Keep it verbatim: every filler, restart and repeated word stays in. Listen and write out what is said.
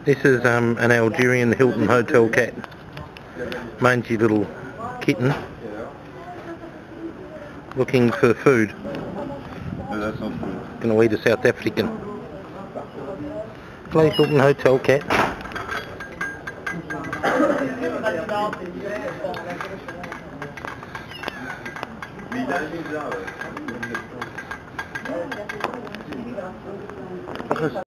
This is um, an Algerian Hilton hotel cat. Mangy little kitten. Looking for food. No, that's not food. Gonna eat a South African. Hello, Hilton hotel cat.